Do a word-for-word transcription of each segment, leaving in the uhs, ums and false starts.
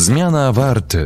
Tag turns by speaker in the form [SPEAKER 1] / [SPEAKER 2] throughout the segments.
[SPEAKER 1] Zmiana warty.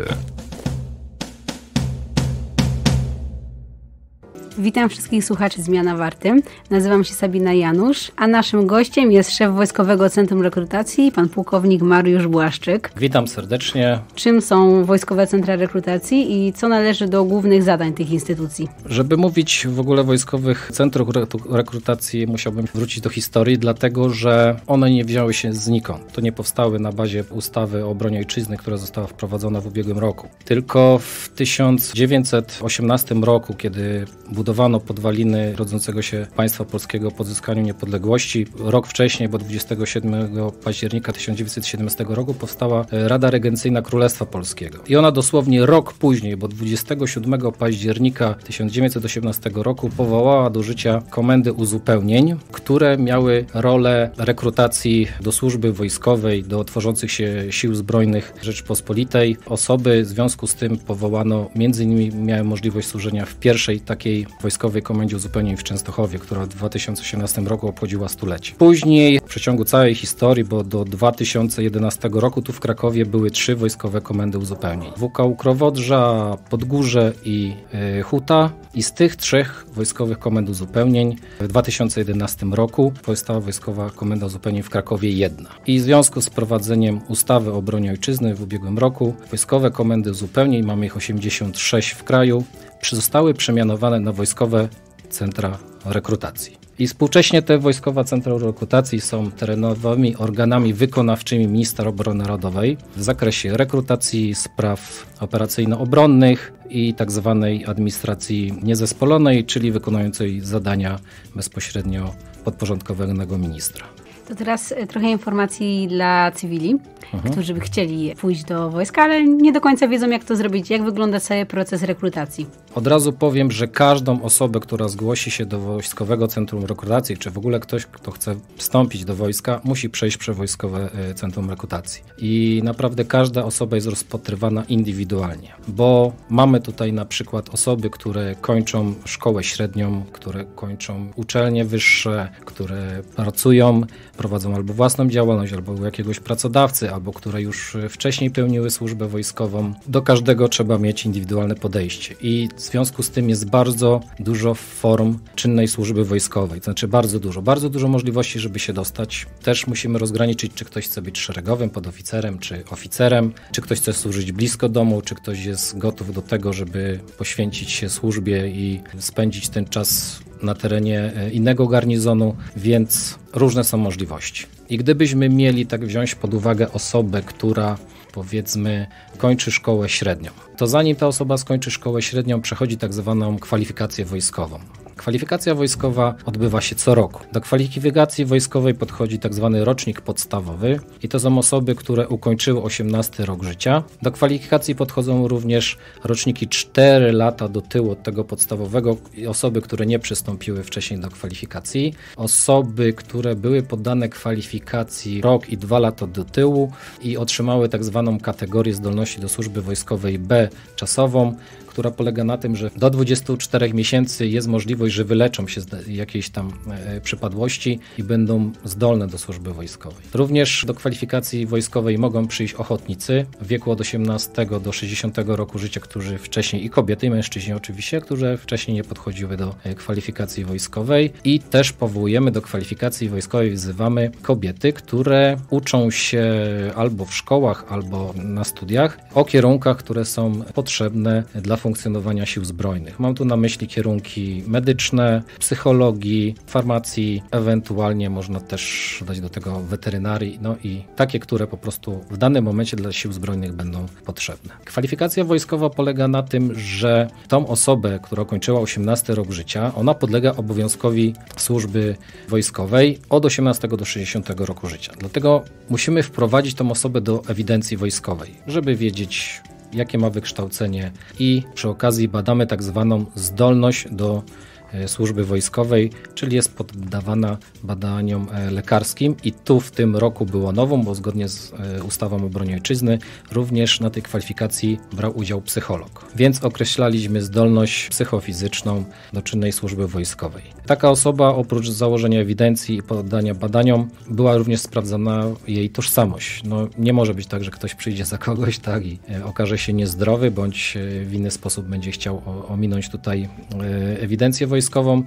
[SPEAKER 2] Witam wszystkich słuchaczy Zmiana Warty. Nazywam się Sabina Janusz, a naszym gościem jest szef Wojskowego Centrum Rekrutacji, pan pułkownik Mariusz Błaszczyk.
[SPEAKER 3] Witam serdecznie.
[SPEAKER 2] Czym są Wojskowe Centra Rekrutacji i co należy do głównych zadań tych instytucji?
[SPEAKER 3] Żeby mówić w ogóle o Wojskowych Centrach Rekrutacji, musiałbym wrócić do historii, dlatego że one nie wzięły się znikąd. To nie powstały na bazie ustawy o obronie ojczyzny, która została wprowadzona w ubiegłym roku. Tylko w tysiąc dziewięćset osiemnastym roku, kiedy budowano podwaliny rodzącego się państwa polskiego po odzyskaniu niepodległości. Rok wcześniej, bo dwudziestego siódmego października tysiąc dziewięćset siedemnastego roku powstała Rada Regencyjna Królestwa Polskiego. I ona dosłownie rok później, bo dwudziestego siódmego października tysiąc dziewięćset osiemnastego roku powołała do życia komendy uzupełnień, które miały rolę rekrutacji do służby wojskowej, do tworzących się sił zbrojnych Rzeczypospolitej. Osoby w związku z tym powołano, między innymi miały możliwość służenia w pierwszej takiej Wojskowej Komendzie Uzupełnień w Częstochowie, która w dwa tysiące osiemnastym roku obchodziła stulecie. Później w przeciągu całej historii, bo do dwa tysiące jedenastego roku tu w Krakowie były trzy Wojskowe Komendy Uzupełnień. W U K U Krowodrza, Podgórze i y, Huta. I z tych trzech Wojskowych Komend Uzupełnień w dwa tysiące jedenastym roku powstała Wojskowa Komenda Uzupełnień w Krakowie jedna. I w związku z wprowadzeniem ustawy o obronie ojczyzny w ubiegłym roku Wojskowe Komendy Uzupełnień, mamy ich osiemdziesiąt sześć w kraju, zostały przemianowane na Wojskowe Centra Rekrutacji. I współcześnie te Wojskowe Centra Rekrutacji są terenowymi organami wykonawczymi Ministra Obrony Narodowej w zakresie rekrutacji, spraw operacyjno-obronnych i tak zwanej administracji niezespolonej, czyli wykonującej zadania bezpośrednio podporządkowanego ministra.
[SPEAKER 2] To teraz trochę informacji dla cywili,
[SPEAKER 3] Mhm.
[SPEAKER 2] którzy by chcieli pójść do wojska, ale nie do końca wiedzą, jak to zrobić, jak wygląda cały proces rekrutacji.
[SPEAKER 3] Od razu powiem, że każdą osobę, która zgłosi się do Wojskowego Centrum Rekrutacji, czy w ogóle ktoś, kto chce wstąpić do wojska, musi przejść przez Wojskowe Centrum Rekrutacji. I naprawdę każda osoba jest rozpatrywana indywidualnie, bo mamy tutaj na przykład osoby, które kończą szkołę średnią, które kończą uczelnie wyższe, które pracują, prowadzą albo własną działalność, albo u jakiegoś pracodawcy, albo które już wcześniej pełniły służbę wojskową. Do każdego trzeba mieć indywidualne podejście i w związku z tym jest bardzo dużo form czynnej służby wojskowej, to znaczy bardzo dużo, bardzo dużo możliwości, żeby się dostać. Też musimy rozgraniczyć, czy ktoś chce być szeregowym, podoficerem, czy oficerem, czy ktoś chce służyć blisko domu, czy ktoś jest gotów do tego, żeby poświęcić się służbie i spędzić ten czas na terenie innego garnizonu, więc różne są możliwości. I gdybyśmy mieli tak wziąć pod uwagę osobę, która powiedzmy kończy szkołę średnią, to zanim ta osoba skończy szkołę średnią, przechodzi tak zwaną kwalifikację wojskową. Kwalifikacja wojskowa odbywa się co roku. Do kwalifikacji wojskowej podchodzi tak zwany rocznik podstawowy i to są osoby, które ukończyły osiemnasty rok życia. Do kwalifikacji podchodzą również roczniki cztery lata do tyłu od tego podstawowego i osoby, które nie przystąpiły wcześniej do kwalifikacji. Osoby, które były poddane kwalifikacji rok i dwa lata do tyłu i otrzymały tak zwaną kategorię zdolności do służby wojskowej B czasową, która polega na tym, że do dwudziestu czterech miesięcy jest możliwość, że wyleczą się z jakiejś tam e, przypadłości i będą zdolne do służby wojskowej. Również do kwalifikacji wojskowej mogą przyjść ochotnicy w wieku od osiemnastego do sześćdziesiątego roku życia, którzy wcześniej, i kobiety, i mężczyźni oczywiście, którzy wcześniej nie podchodziły do e, kwalifikacji wojskowej i też powołujemy do kwalifikacji wojskowej, wzywamy kobiety, które uczą się albo w szkołach, albo na studiach o kierunkach, które są potrzebne dla funkcjonowania sił zbrojnych. Mam tu na myśli kierunki medyczne, psychologii, farmacji, ewentualnie można też dodać do tego weterynarii, no i takie, które po prostu w danym momencie dla sił zbrojnych będą potrzebne. Kwalifikacja wojskowa polega na tym, że tą osobę, która kończyła osiemnasty rok życia, ona podlega obowiązkowi służby wojskowej od osiemnastego do sześćdziesiątego roku życia. Dlatego musimy wprowadzić tą osobę do ewidencji wojskowej, żeby wiedzieć, jakie ma wykształcenie i przy okazji badamy tak zwaną zdolność do służby wojskowej, czyli jest poddawana badaniom lekarskim i tu w tym roku było nową, bo zgodnie z ustawą o obronie ojczyzny również na tej kwalifikacji brał udział psycholog. Więc określaliśmy zdolność psychofizyczną do czynnej służby wojskowej. Taka osoba oprócz założenia ewidencji i poddania badaniom była również sprawdzana jej tożsamość. No, nie może być tak, że ktoś przyjdzie za kogoś tak, i okaże się niezdrowy, bądź w inny sposób będzie chciał ominąć tutaj ewidencję wojskową.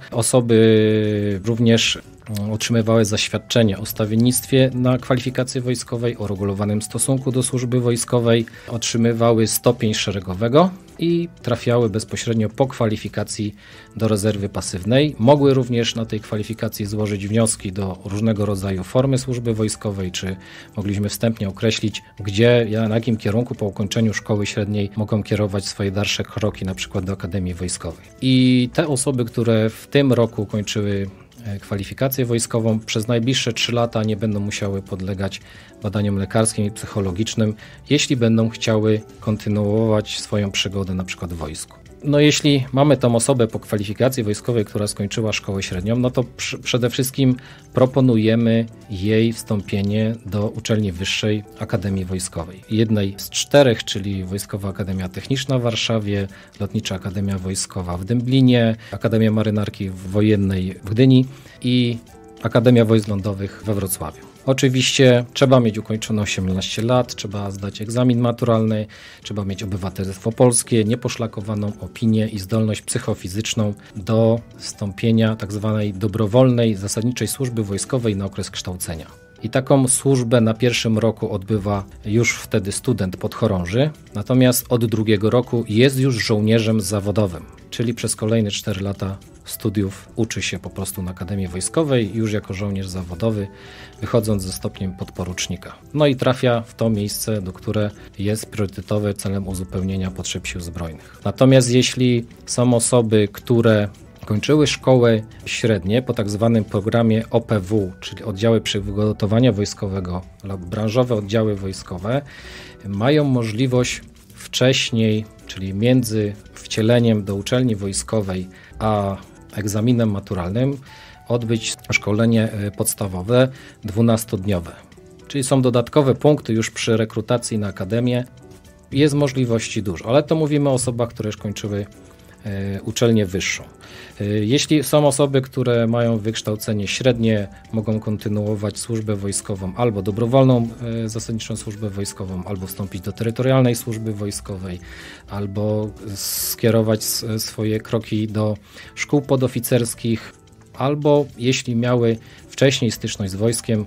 [SPEAKER 3] Osoby również otrzymywały zaświadczenie o stawiennictwie na kwalifikacji wojskowej, o uregulowanym stosunku do służby wojskowej, otrzymywały stopień szeregowego i trafiały bezpośrednio po kwalifikacji do rezerwy pasywnej. Mogły również na tej kwalifikacji złożyć wnioski do różnego rodzaju formy służby wojskowej, czy mogliśmy wstępnie określić, gdzie, na jakim kierunku po ukończeniu szkoły średniej mogą kierować swoje dalsze kroki, na przykład do Akademii Wojskowej. I te osoby, które w tym roku kończyły kwalifikację wojskową, przez najbliższe trzy lata nie będą musiały podlegać badaniom lekarskim i psychologicznym, jeśli będą chciały kontynuować swoją przygodę na przykład w wojsku. No jeśli mamy tą osobę po kwalifikacji wojskowej, która skończyła szkołę średnią, no to pr- przede wszystkim proponujemy jej wstąpienie do uczelni wyższej Akademii Wojskowej. Jednej z czterech, czyli Wojskowa Akademia Techniczna w Warszawie, Lotnicza Akademia Wojskowa w Dęblinie, Akademia Marynarki Wojennej w Gdyni i Akademia Wojsk Lądowych we Wrocławiu. Oczywiście trzeba mieć ukończone osiemnaście lat, trzeba zdać egzamin maturalny, trzeba mieć obywatelstwo polskie, nieposzlakowaną opinię i zdolność psychofizyczną do wstąpienia tzw. dobrowolnej, zasadniczej służby wojskowej na okres kształcenia. I taką służbę na pierwszym roku odbywa już wtedy student podchorąży, natomiast od drugiego roku jest już żołnierzem zawodowym, czyli przez kolejne cztery lata studiów uczy się po prostu na Akademii Wojskowej już jako żołnierz zawodowy, wychodząc ze stopniem podporucznika. No i trafia w to miejsce, do które jest priorytetowe celem uzupełnienia potrzeb sił zbrojnych. Natomiast jeśli są osoby, które kończyły szkoły średnie po tak zwanym programie O P W, czyli oddziały przygotowania wojskowego lub branżowe oddziały wojskowe, mają możliwość wcześniej, czyli między wcieleniem do uczelni wojskowej a egzaminem maturalnym, odbyć szkolenie podstawowe dwunastodniowe. Czyli są dodatkowe punkty już przy rekrutacji na akademię. Jest możliwości dużo, ale to mówimy o osobach, które już kończyły uczelnię wyższą. Jeśli są osoby, które mają wykształcenie średnie, mogą kontynuować służbę wojskową albo dobrowolną zasadniczą służbę wojskową, albo wstąpić do terytorialnej służby wojskowej, albo skierować swoje kroki do szkół podoficerskich, albo jeśli miały wcześniej styczność z wojskiem,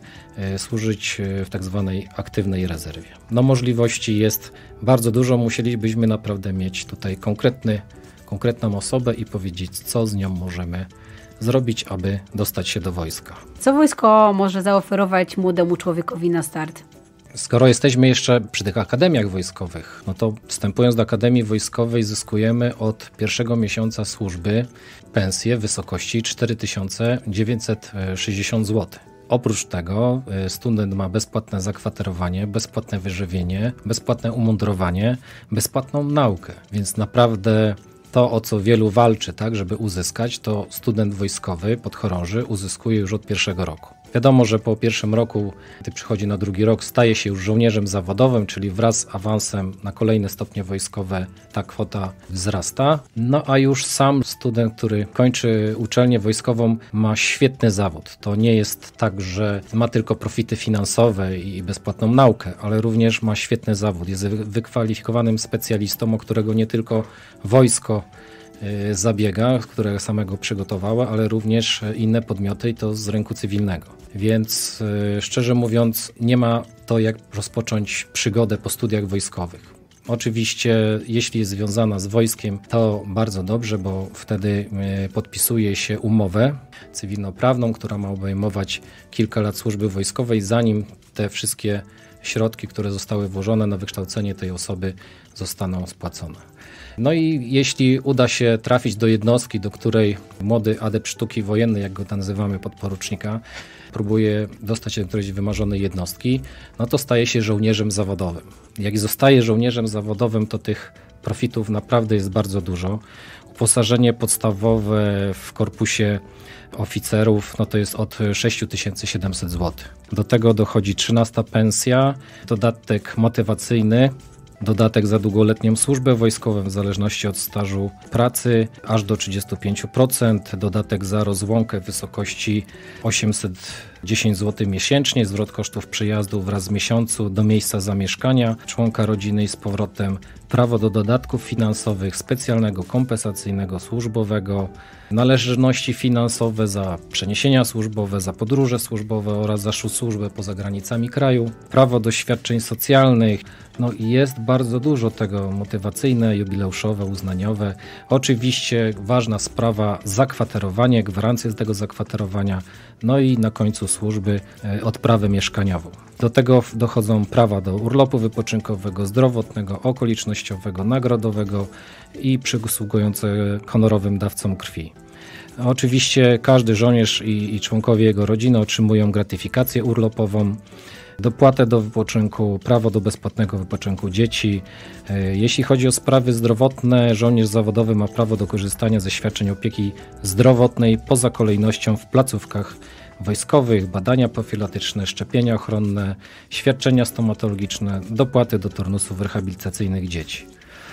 [SPEAKER 3] służyć w tak zwanej aktywnej rezerwie. No możliwości jest bardzo dużo, musielibyśmy naprawdę mieć tutaj konkretny konkretną osobę i powiedzieć, co z nią możemy zrobić, aby dostać się do wojska.
[SPEAKER 2] Co wojsko może zaoferować młodemu człowiekowi na start?
[SPEAKER 3] Skoro jesteśmy jeszcze przy tych akademiach wojskowych, no to wstępując do Akademii Wojskowej zyskujemy od pierwszego miesiąca służby pensję w wysokości cztery tysiące dziewięćset sześćdziesiąt złotych. Oprócz tego student ma bezpłatne zakwaterowanie, bezpłatne wyżywienie, bezpłatne umundurowanie, bezpłatną naukę, więc naprawdę to, o co wielu walczy, tak, żeby uzyskać, to student wojskowy podchorąży uzyskuje już od pierwszego roku. Wiadomo, że po pierwszym roku, gdy przychodzi na drugi rok, staje się już żołnierzem zawodowym, czyli wraz z awansem na kolejne stopnie wojskowe ta kwota wzrasta. No a już sam student, który kończy uczelnię wojskową, ma świetny zawód. To nie jest tak, że ma tylko profity finansowe i bezpłatną naukę, ale również ma świetny zawód. Jest wykwalifikowanym specjalistą, o którego nie tylko wojsko zabiega, które samego przygotowało, ale również inne podmioty i to z rynku cywilnego. Więc szczerze mówiąc, nie ma to jak rozpocząć przygodę po studiach wojskowych. Oczywiście, jeśli jest związana z wojskiem, to bardzo dobrze, bo wtedy podpisuje się umowę cywilnoprawną, która ma obejmować kilka lat służby wojskowej, zanim te wszystkie środki, które zostały włożone na wykształcenie tej osoby, zostaną spłacone. No i jeśli uda się trafić do jednostki, do której młody adept sztuki wojennej, jak go nazywamy, podporucznika, próbuje dostać się do którejś wymarzonej jednostki, no to staje się żołnierzem zawodowym. Jak zostaje żołnierzem zawodowym, to tych profitów naprawdę jest bardzo dużo. Uposażenie podstawowe w korpusie oficerów no to jest od sześć tysięcy siedemset złotych. Do tego dochodzi trzynasta pensja, dodatek motywacyjny dodatek za długoletnią służbę wojskową w zależności od stażu pracy aż do trzydzieści pięć procent, dodatek za rozłąkę w wysokości osiemset dziesięć złotych miesięcznie, zwrot kosztów przyjazdu wraz z miesiącu do miejsca zamieszkania członka rodziny i z powrotem, prawo do dodatków finansowych, specjalnego, kompensacyjnego, służbowego, należności finansowe za przeniesienia służbowe, za podróże służbowe oraz za służbę poza granicami kraju, prawo do świadczeń socjalnych. No i jest bardzo dużo tego motywacyjne, jubileuszowe, uznaniowe. Oczywiście ważna sprawa zakwaterowanie, gwarancje z tego zakwaterowania, no i na końcu służby odprawę mieszkaniową. Do tego dochodzą prawa do urlopu wypoczynkowego, zdrowotnego, okolicznościowego, nagrodowego i przysługujące honorowym dawcom krwi. Oczywiście każdy żołnierz i, i członkowie jego rodziny otrzymują gratyfikację urlopową, dopłatę do wypoczynku, prawo do bezpłatnego wypoczynku dzieci. Jeśli chodzi o sprawy zdrowotne, żołnierz zawodowy ma prawo do korzystania ze świadczeń opieki zdrowotnej poza kolejnością w placówkach wojskowych, badania profilaktyczne, szczepienia ochronne, świadczenia stomatologiczne, dopłaty do turnusów rehabilitacyjnych dzieci.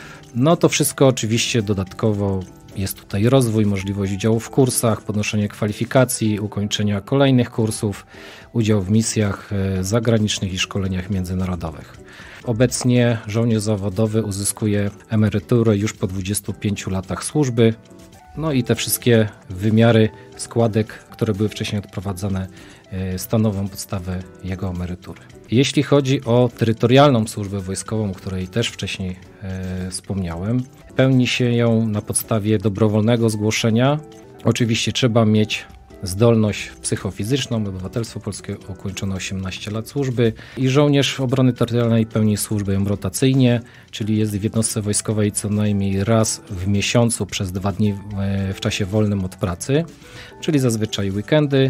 [SPEAKER 3] No to wszystko oczywiście dodatkowo jest tutaj rozwój, możliwość udziału w kursach, podnoszenie kwalifikacji, ukończenia kolejnych kursów, udział w misjach zagranicznych i szkoleniach międzynarodowych. Obecnie żołnierz zawodowy uzyskuje emeryturę już po dwudziestu pięciu latach służby. No i te wszystkie wymiary składek, które były wcześniej odprowadzane, stanowią podstawę jego emerytury. Jeśli chodzi o terytorialną służbę wojskową, o której też wcześniej e, wspomniałem, pełni się ją na podstawie dobrowolnego zgłoszenia. Oczywiście trzeba mieć zdolność psychofizyczną, obywatelstwo polskie, ukończone osiemnaście lat służby i żołnierz obrony terytorialnej pełni służbę ją rotacyjnie, czyli jest w jednostce wojskowej co najmniej raz w miesiącu przez dwa dni w czasie wolnym od pracy, czyli zazwyczaj weekendy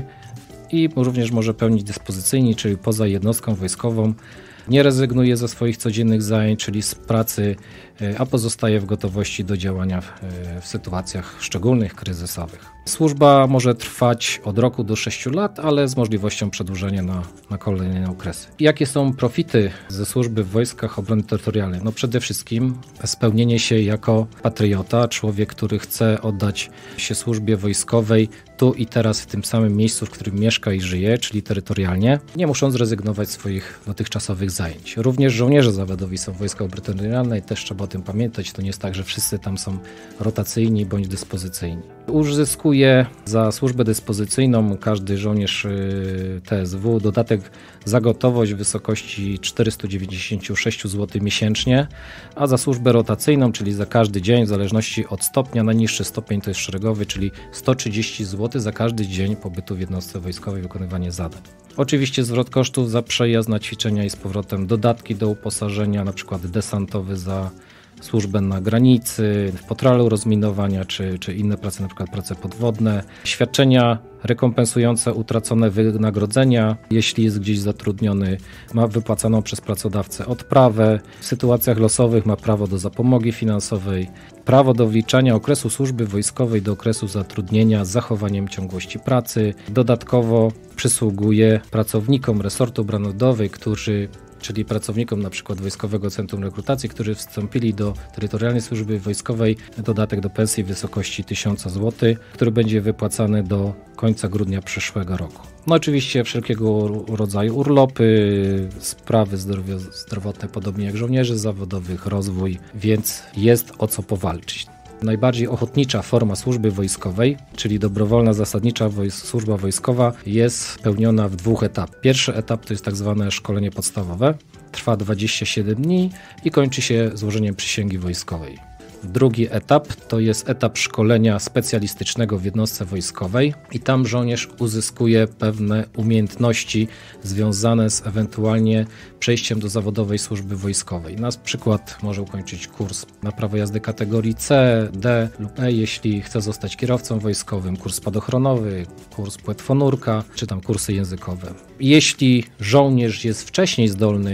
[SPEAKER 3] i również może pełnić dyspozycyjnie, czyli poza jednostką wojskową. Nie rezygnuje ze swoich codziennych zajęć, czyli z pracy, a pozostaje w gotowości do działania w, w sytuacjach szczególnych, kryzysowych. Służba może trwać od roku do sześciu lat, ale z możliwością przedłużenia na, na kolejne okresy. Jakie są profity ze służby w Wojskach Obrony Terytorialnej? No przede wszystkim spełnienie się jako patriota, człowiek, który chce oddać się służbie wojskowej tu i teraz w tym samym miejscu, w którym mieszka i żyje, czyli terytorialnie, nie muszą zrezygnować z swoich dotychczasowych zajęć. Również żołnierze zawodowi są w Wojskach Obrony Terytorialnej, też trzeba o tym pamiętać. To nie jest tak, że wszyscy tam są rotacyjni bądź dyspozycyjni. Uzyskuje za służbę dyspozycyjną każdy żołnierz T S W dodatek za gotowość w wysokości czterysta dziewięćdziesiąt sześć złotych miesięcznie, a za służbę rotacyjną, czyli za każdy dzień, w zależności od stopnia, najniższy stopień to jest szeregowy, czyli sto trzydzieści złotych za każdy dzień pobytu w jednostce wojskowej, wykonywanie zadań. Oczywiście zwrot kosztów za przejazd na ćwiczenia i z powrotem, dodatki do uposażenia, na przykład desantowy za służbę na granicy, w patrolu rozminowania czy, czy inne prace, na przykład prace podwodne, świadczenia rekompensujące utracone wynagrodzenia, jeśli jest gdzieś zatrudniony, ma wypłacaną przez pracodawcę odprawę, w sytuacjach losowych ma prawo do zapomogi finansowej, prawo do wliczania okresu służby wojskowej do okresu zatrudnienia z zachowaniem ciągłości pracy. Dodatkowo przysługuje pracownikom resortu obrony narodowej, którzy czyli pracownikom na przykład Wojskowego Centrum Rekrutacji, którzy wstąpili do Terytorialnej Służby Wojskowej, dodatek do pensji w wysokości tysiąc złotych, który będzie wypłacany do końca grudnia przyszłego roku. No oczywiście wszelkiego rodzaju urlopy, sprawy zdrowia, zdrowotne, podobnie jak żołnierzy zawodowych, rozwój, więc jest o co powalczyć. Najbardziej ochotnicza forma służby wojskowej, czyli dobrowolna zasadnicza wojs- służba wojskowa, jest pełniona w dwóch etapach. Pierwszy etap to jest tak zwane szkolenie podstawowe, trwa dwadzieścia siedem dni i kończy się złożeniem przysięgi wojskowej. Drugi etap to jest etap szkolenia specjalistycznego w jednostce wojskowej i tam żołnierz uzyskuje pewne umiejętności związane z ewentualnie przejściem do zawodowej służby wojskowej. Na przykład może ukończyć kurs na prawo jazdy kategorii C, D lub E, jeśli chce zostać kierowcą wojskowym, kurs spadochronowy, kurs płetwonurka, czy tam kursy językowe. Jeśli żołnierz jest wcześniej zdolny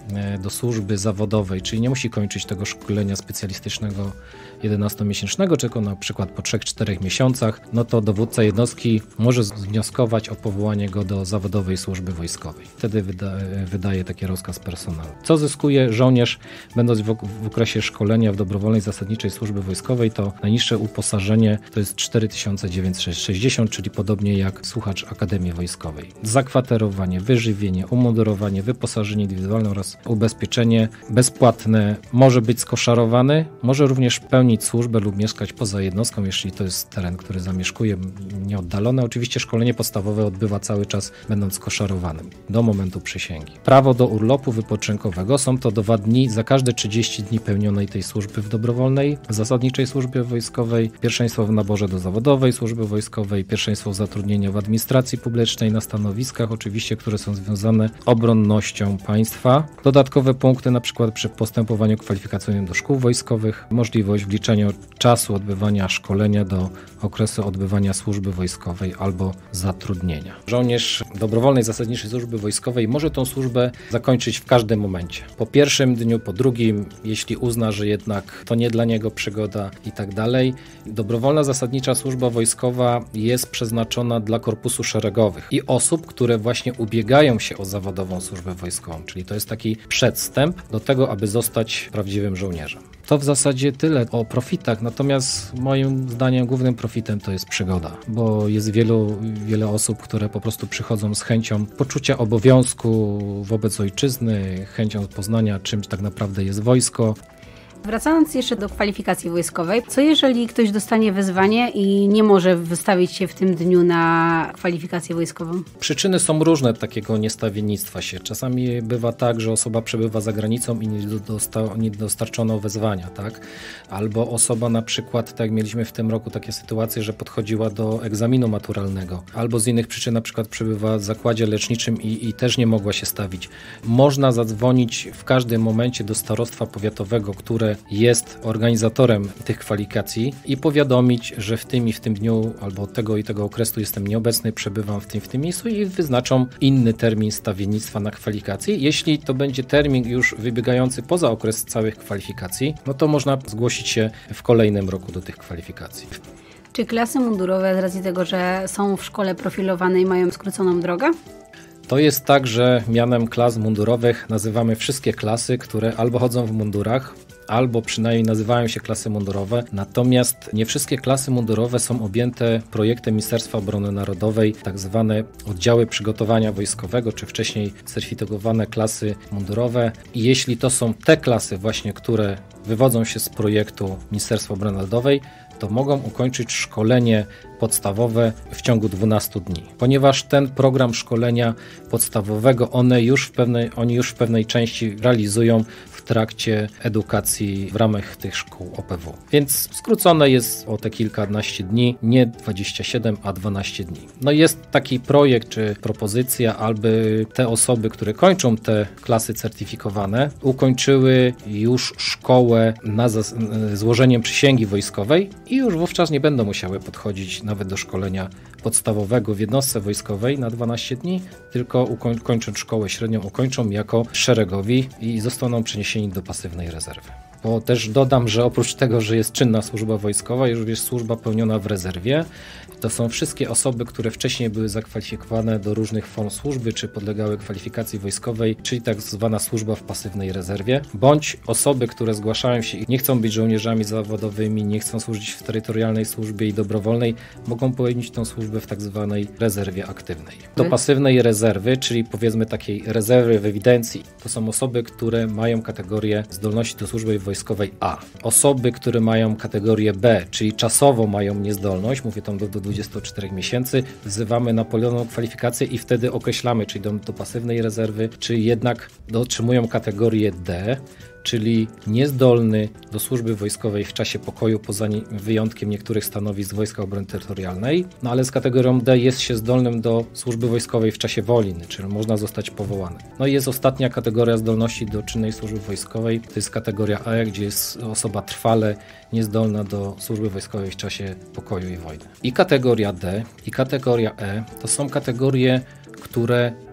[SPEAKER 3] do służby zawodowej, czyli nie musi kończyć tego szkolenia specjalistycznego jedenastomiesięcznego, tylko na przykład po trzech czterech miesiącach, no to dowódca jednostki może wnioskować o powołanie go do zawodowej służby wojskowej. Wtedy wyda, wydaje taki rozkaz personalny. Co zyskuje żołnierz, będąc w, w okresie szkolenia w dobrowolnej zasadniczej służby wojskowej, to najniższe uposażenie to jest cztery tysiące dziewięćset sześćdziesiąt, czyli podobnie jak słuchacz Akademii Wojskowej. Zakwaterowanie, wyżywienie, umundurowanie, wyposażenie indywidualne oraz ubezpieczenie bezpłatne może być skoszarowany, może również pełnić służbę lub mieszkać poza jednostką, jeśli to jest teren, który zamieszkuje, nieoddalony. Oczywiście szkolenie podstawowe odbywa cały czas, będąc koszarowanym do momentu przysięgi. Prawo do urlopu wypoczynkowego są to dwa dni za każde trzydzieści dni pełnionej tej służby w dobrowolnej, zasadniczej służbie wojskowej, pierwszeństwo w naborze do zawodowej służby wojskowej, pierwszeństwo zatrudnienia w administracji publicznej na stanowiskach, oczywiście, które są związane z obronnością państwa. Dodatkowe punkty, na przykład przy postępowaniu kwalifikacyjnym do szkół wojskowych, możliwość wliczenia czasu odbywania szkolenia do okresu odbywania służby wojskowej albo zatrudnienia. Żołnierz dobrowolnej zasadniczej służby wojskowej może tą służbę zakończyć w każdym momencie. Po pierwszym dniu, po drugim, jeśli uzna, że jednak to nie dla niego przygoda i tak dalej. Dobrowolna zasadnicza służba wojskowa jest przeznaczona dla korpusu szeregowych i osób, które właśnie ubiegają się o zawodową służbę wojskową, czyli to jest taki przedstęp do tego, aby zostać prawdziwym żołnierzem. To w zasadzie tyle o profitach, natomiast moim zdaniem głównym profitem to jest przygoda, bo jest wielu, wiele osób, które po prostu przychodzą z chęcią poczucia obowiązku wobec ojczyzny, chęcią poznania, czym tak naprawdę jest wojsko.
[SPEAKER 2] Wracając jeszcze do kwalifikacji wojskowej, co jeżeli ktoś dostanie wezwanie i nie może wystawić się w tym dniu na kwalifikację wojskową?
[SPEAKER 3] Przyczyny są różne takiego niestawiennictwa się. Czasami bywa tak, że osoba przebywa za granicą i nie, dosta, nie dostarczono wezwania, tak? Albo osoba na przykład, tak jak mieliśmy w tym roku takie sytuacje, że podchodziła do egzaminu maturalnego, albo z innych przyczyn na przykład przebywa w zakładzie leczniczym i, i też nie mogła się stawić. Można zadzwonić w każdym momencie do starostwa powiatowego, które jest organizatorem tych kwalifikacji i powiadomić, że w tym i w tym dniu albo tego i tego okresu jestem nieobecny, przebywam w tym w tym miejscu i wyznaczą inny termin stawiennictwa na kwalifikacje. Jeśli to będzie termin już wybiegający poza okres całych kwalifikacji, no to można zgłosić się w kolejnym roku do tych kwalifikacji.
[SPEAKER 2] Czy klasy mundurowe z racji tego, że są w szkole profilowane i mają skróconą drogę?
[SPEAKER 3] To jest tak, że mianem klas mundurowych nazywamy wszystkie klasy, które albo chodzą w mundurach, albo przynajmniej nazywają się klasy mundurowe, natomiast nie wszystkie klasy mundurowe są objęte projektem Ministerstwa Obrony Narodowej, tak zwane oddziały przygotowania wojskowego, czy wcześniej certyfikowane klasy mundurowe. I jeśli to są te klasy właśnie, które wywodzą się z projektu Ministerstwa Obrony Narodowej, to mogą ukończyć szkolenie podstawowe w ciągu dwunastu dni. Ponieważ ten program szkolenia podstawowego one już w pewnej, oni już w pewnej części realizują w trakcie edukacji w ramach tych szkół O P W. Więc skrócone jest o te kilkanaście dni, nie dwadzieścia siedem, a dwanaście dni. No jest taki projekt czy propozycja, aby te osoby, które kończą te klasy certyfikowane, ukończyły już szkołę na zas- złożeniem przysięgi wojskowej i już wówczas nie będą musiały podchodzić nawet do szkolenia podstawowego w jednostce wojskowej na dwanaście dni, tylko ukoń- kończąc szkołę średnią ukończą jako szeregowi i zostaną przeniesieni do pasywnej rezerwy. Bo też dodam, że oprócz tego, że jest czynna służba wojskowa, już jest służba pełniona w rezerwie. To są wszystkie osoby, które wcześniej były zakwalifikowane do różnych form służby, czy podlegały kwalifikacji wojskowej, czyli tak zwana służba w pasywnej rezerwie, bądź osoby, które zgłaszają się i nie chcą być żołnierzami zawodowymi, nie chcą służyć w terytorialnej służbie i dobrowolnej, mogą pełnić tą służbę w tak zwanej rezerwie aktywnej. Do pasywnej rezerwy, czyli powiedzmy takiej rezerwy w ewidencji, to są osoby, które mają kategorię zdolności do służby wojskowej A. Osoby, które mają kategorię B, czyli czasowo mają niezdolność, mówię tam do, do dwudziestu czterech miesięcy, wzywamy na pełną kwalifikację i wtedy określamy, czy idą do pasywnej rezerwy, czy jednak otrzymują kategorię D, czyli niezdolny do służby wojskowej w czasie pokoju, poza wyjątkiem niektórych stanowisk Wojska Obrony Terytorialnej, no ale z kategorią D jest się zdolnym do służby wojskowej w czasie wojny, czyli można zostać powołany. No i jest ostatnia kategoria zdolności do czynnej służby wojskowej, to jest kategoria E, gdzie jest osoba trwale niezdolna do służby wojskowej w czasie pokoju i wojny. I kategoria D, i kategoria E to są kategorie, które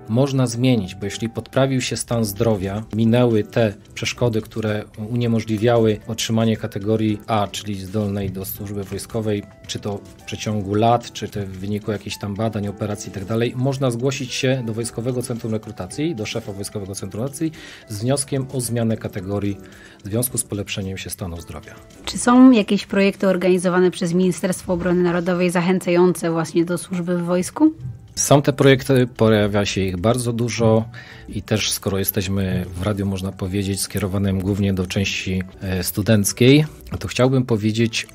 [SPEAKER 3] można zmienić, bo jeśli poprawił się stan zdrowia, minęły te przeszkody, które uniemożliwiały otrzymanie kategorii A, czyli zdolnej do służby wojskowej, czy to w przeciągu lat, czy to w wyniku jakichś tam badań, operacji i tak dalej, można zgłosić się do Wojskowego Centrum Rekrutacji, do szefa Wojskowego Centrum Rekrutacji z wnioskiem o zmianę kategorii w związku z polepszeniem się stanu zdrowia.
[SPEAKER 2] Czy są jakieś projekty organizowane przez Ministerstwo Obrony Narodowej zachęcające właśnie do służby w wojsku?
[SPEAKER 3] Są te projekty, pojawia się ich bardzo dużo i też skoro jesteśmy w radiu, można powiedzieć, skierowanym głównie do części studenckiej, to chciałbym powiedzieć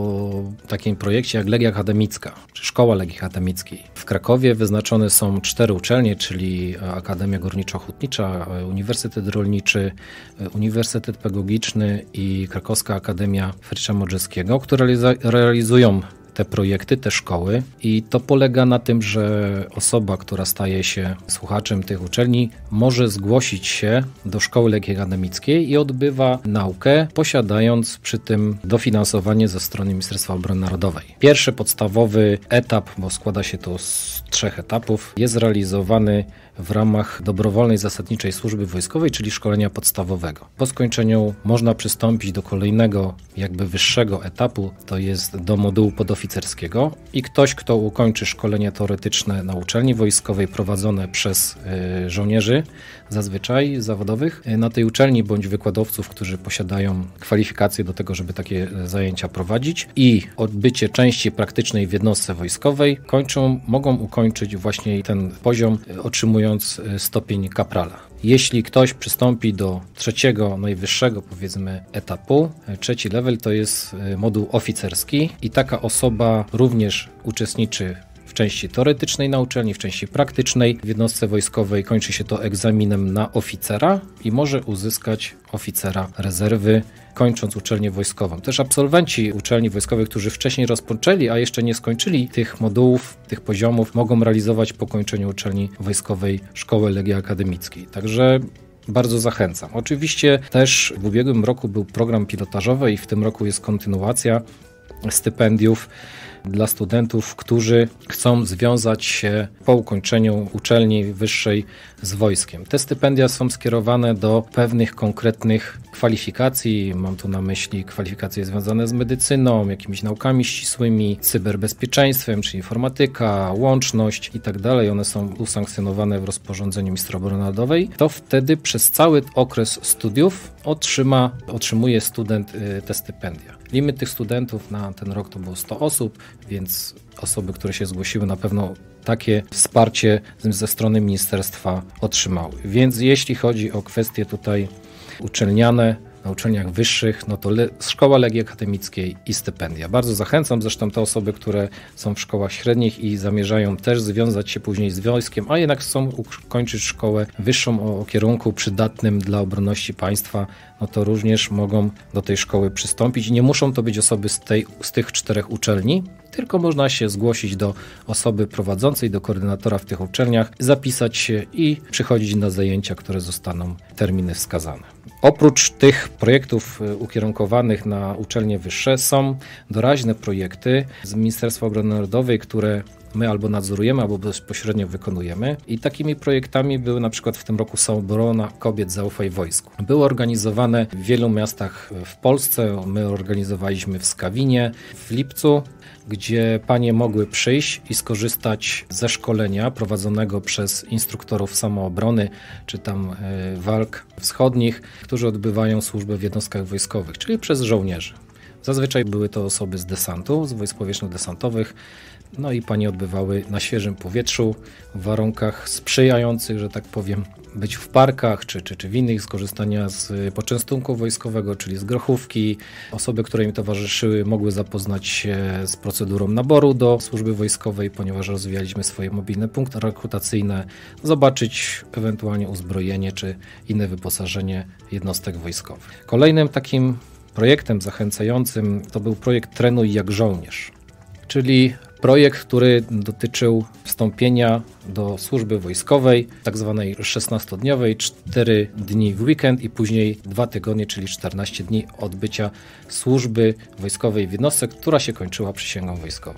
[SPEAKER 3] o takim projekcie jak Legia Akademicka, czy Szkoła Legii Akademickiej. W Krakowie wyznaczone są cztery uczelnie, czyli Akademia Górniczo-Hutnicza, Uniwersytet Rolniczy, Uniwersytet Pedagogiczny i Krakowska Akademia Friedricha Modrzewskiego, które realizują te projekty, te szkoły i to polega na tym, że osoba, która staje się słuchaczem tych uczelni, może zgłosić się do Szkoły Legii Akademickiej i odbywa naukę, posiadając przy tym dofinansowanie ze strony Ministerstwa Obrony Narodowej. Pierwszy podstawowy etap, bo składa się to z trzech etapów, jest realizowany w ramach dobrowolnej zasadniczej służby wojskowej, czyli szkolenia podstawowego. Po skończeniu można przystąpić do kolejnego, jakby wyższego etapu, to jest do modułu podoficerskiego i ktoś, kto ukończy szkolenie teoretyczne na uczelni wojskowej prowadzone przez y, żołnierzy, zazwyczaj zawodowych, y, na tej uczelni bądź wykładowców, którzy posiadają kwalifikacje do tego, żeby takie zajęcia prowadzić i odbycie części praktycznej w jednostce wojskowej, kończą, mogą ukończyć właśnie ten poziom, y, otrzymując stopień kaprala. Jeśli ktoś przystąpi do trzeciego, najwyższego powiedzmy etapu, trzeci level to jest moduł oficerski i taka osoba również uczestniczy w części teoretycznej na uczelni, w części praktycznej w jednostce wojskowej. Kończy się to egzaminem na oficera i może uzyskać oficera rezerwy, kończąc uczelnię wojskową. Też absolwenci uczelni wojskowych, którzy wcześniej rozpoczęli, a jeszcze nie skończyli tych modułów, tych poziomów, mogą realizować po kończeniu uczelni wojskowej Szkoły Legii Akademickiej. Także bardzo zachęcam. Oczywiście też w ubiegłym roku był program pilotażowy i w tym roku jest kontynuacja stypendiów dla studentów, którzy chcą związać się po ukończeniu uczelni wyższej z wojskiem. Te stypendia są skierowane do pewnych konkretnych kwalifikacji. Mam tu na myśli kwalifikacje związane z medycyną, jakimiś naukami ścisłymi, cyberbezpieczeństwem, czy informatyka, łączność i tak dalej. One są usankcjonowane w rozporządzeniu Ministra Obrony Narodowej. To wtedy przez cały okres studiów otrzyma, otrzymuje student y, te stypendia. Limit tych studentów na ten rok to było sto osób, więc osoby, które się zgłosiły, na pewno takie wsparcie ze strony ministerstwa otrzymały. Więc jeśli chodzi o kwestie tutaj uczelniane, na uczelniach wyższych, no to Le- Szkoła Legii Akademickiej i stypendia. Bardzo zachęcam zresztą te osoby, które są w szkołach średnich i zamierzają też związać się później z wojskiem, a jednak chcą ukończyć szkołę wyższą o, o kierunku przydatnym dla obronności państwa, no to również mogą do tej szkoły przystąpić. I nie muszą to być osoby z, tej, z tych czterech uczelni, tylko można się zgłosić do osoby prowadzącej, do koordynatora w tych uczelniach, zapisać się i przychodzić na zajęcia, które zostaną terminy wskazane. Oprócz tych projektów ukierunkowanych na uczelnie wyższe są doraźne projekty z Ministerstwa Obrony Narodowej, które my albo nadzorujemy, albo bezpośrednio wykonujemy. I takimi projektami były na przykład w tym roku Obrona Kobiet Zaufaj Wojsku. Były organizowane w wielu miastach w Polsce. My organizowaliśmy w Skawinie w lipcu, gdzie panie mogły przyjść i skorzystać ze szkolenia prowadzonego przez instruktorów samoobrony, czy tam walk wschodnich, którzy odbywają służbę w jednostkach wojskowych, czyli przez żołnierzy. Zazwyczaj były to osoby z desantu, z wojsk powietrzno-desantowych, no i panie odbywały na świeżym powietrzu, w warunkach sprzyjających, że tak powiem, być w parkach, czy, czy, czy w innych, skorzystania z poczęstunku wojskowego, czyli z grochówki. Osoby, które im towarzyszyły, mogły zapoznać się z procedurą naboru do służby wojskowej, ponieważ rozwijaliśmy swoje mobilne punkty rekrutacyjne, zobaczyć ewentualnie uzbrojenie, czy inne wyposażenie jednostek wojskowych. Kolejnym takim projektem zachęcającym to był projekt Trenuj jak żołnierz, czyli projekt, który dotyczył wstąpienia do służby wojskowej, tak zwanej szesnastodniowej, cztery dni w weekend i później dwa tygodnie, czyli czternaście dni odbycia służby wojskowej w jednostce, która się kończyła przysięgą wojskową.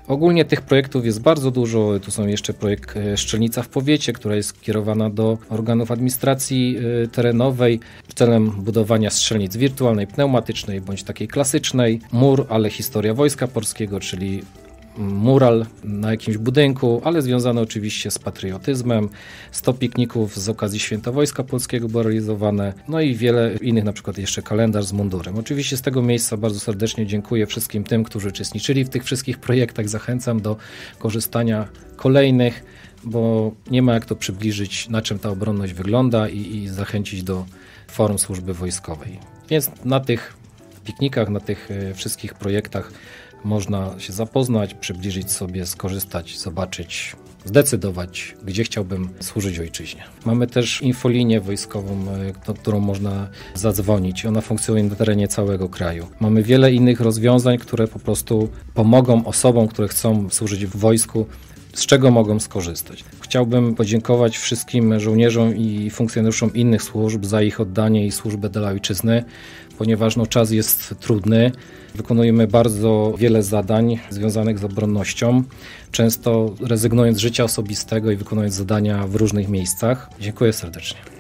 [SPEAKER 3] Ogólnie tych projektów jest bardzo dużo. Tu są jeszcze projekt Szczelnica w powiecie, która jest kierowana do organów administracji terenowej celem budowania strzelnic wirtualnej, pneumatycznej bądź takiej klasycznej. Mur, ale historia Wojska Polskiego, czyli mural na jakimś budynku, ale związany oczywiście z patriotyzmem. sto pikników z okazji Święta Wojska Polskiego było realizowane, no i wiele innych, na przykład jeszcze kalendarz z mundurem. Oczywiście z tego miejsca bardzo serdecznie dziękuję wszystkim tym, którzy uczestniczyli w tych wszystkich projektach. Zachęcam do korzystania kolejnych, bo nie ma jak to przybliżyć, na czym ta obronność wygląda i, i zachęcić do form służby wojskowej. Więc na tych piknikach, na tych wszystkich projektach można się zapoznać, przybliżyć sobie, skorzystać, zobaczyć, zdecydować, gdzie chciałbym służyć ojczyźnie. Mamy też infolinię wojskową, na którą można zadzwonić. Ona funkcjonuje na terenie całego kraju. Mamy wiele innych rozwiązań, które po prostu pomogą osobom, które chcą służyć w wojsku, z czego mogą skorzystać. Chciałbym podziękować wszystkim żołnierzom i funkcjonariuszom innych służb za ich oddanie i służbę dla ojczyzny, ponieważ no, czas jest trudny. Wykonujemy bardzo wiele zadań związanych z obronnością, często rezygnując z życia osobistego i wykonując zadania w różnych miejscach. Dziękuję serdecznie.